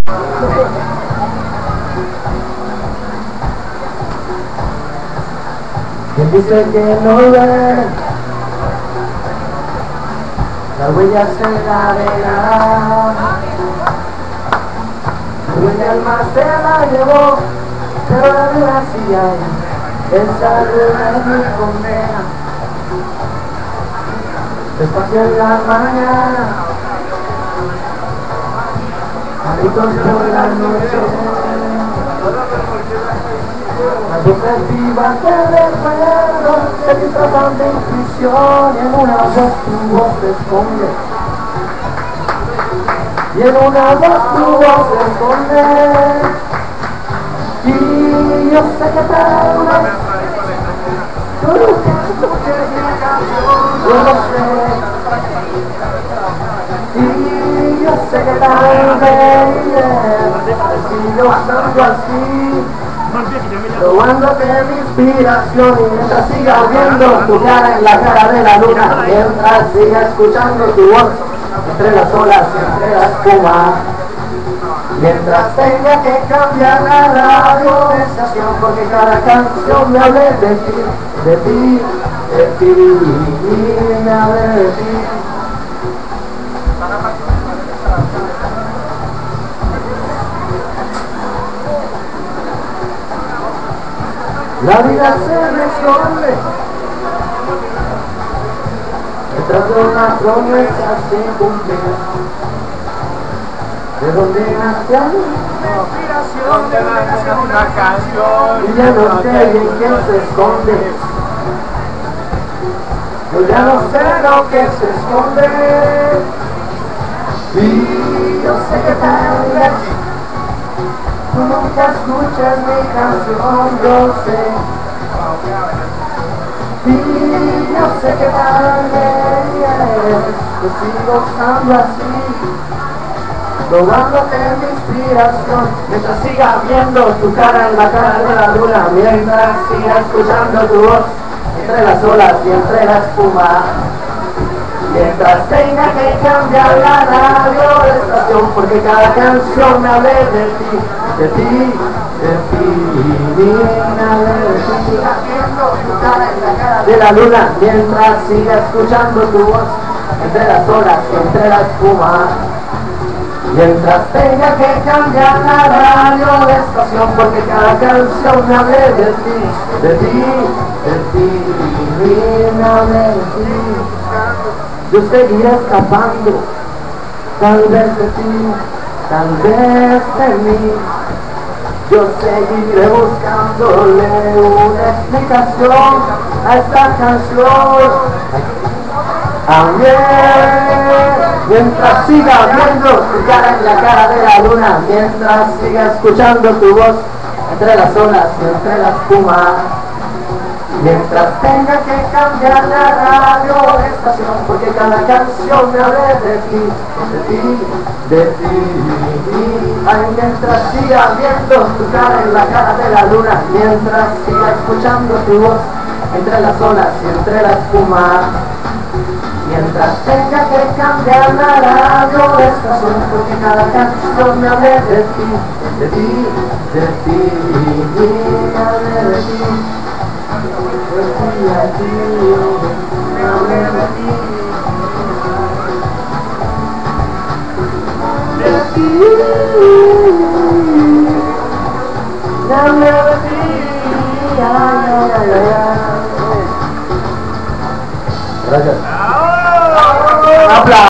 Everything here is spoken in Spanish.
Quien dice que no ve las huellas en la arena, mi alma se la llevó, pero la vida sigue ahí, esa luna es mi condena. Despacio en la mañana, gritos por la noche, las voces vivas del recuerdo se disfrazan de intuición, y en una voz tu voz se esconde, y en una voz tu voz se esconde, y yo sé que tal vez tú nunca escuches mi canción, yo lo sé, y yo sé que tal vez sigo estando así, robándote mi inspiración, y mientras siga viendo tu cara en la cara de la luna, mientras siga escuchando tu voz entre las olas y entre la espuma, mientras tenga que cambiar la radio de estación, porque cada canción me hable de ti, de ti, de ti, me hable de ti. La vida se me esconde detrás de una promesa sin cumplir. ¿De dónde nació la inspiración? ¿De dónde nació una canción? Y ya no sé en quién se esconde. Yo ya no sé lo que se esconde. Y yo sé que tal vez tú nunca escuchas mi canción, yo sé. Y yo sé que tal vez yo sigo estando así, robándote mi inspiración, mientras siga viendo tu cara en la cara de la luna, mientras siga escuchando tu voz entre las olas y entre la espuma, mientras tenga que cambiar la radio de estación, porque cada canción me hable de ti, de ti, de ti, me hable de ti. Siga viendo tu cara en la cara de la luna, mientras siga escuchando tu voz entre las olas y entre la espuma, mientras tenga que cambiar la radio de estación, porque cada canción me hable de ti, de ti, de ti, me hable de ti. Yo seguiré escapando, tal vez de ti, tal vez de mí. Yo seguiré buscándole una explicación a esta canción. También, mientras siga viendo tu cara en la cara de la luna, mientras siga escuchando tu voz entre las olas y entre la espuma, mientras tenga que cambiar la radio de estación, porque cada canción me hable de ti, de ti, de ti. Ay, mientras siga viendo tu cara en la cara de la luna, mientras siga escuchando tu voz entre las olas y entre la espuma, mientras tenga que cambiar la radio de estación, porque cada canción me hable de ti, de ti, de ti, me hable de ti. Me hable de ti, de ti, me hable de ti, ay, ay, ay, ay. Gracias.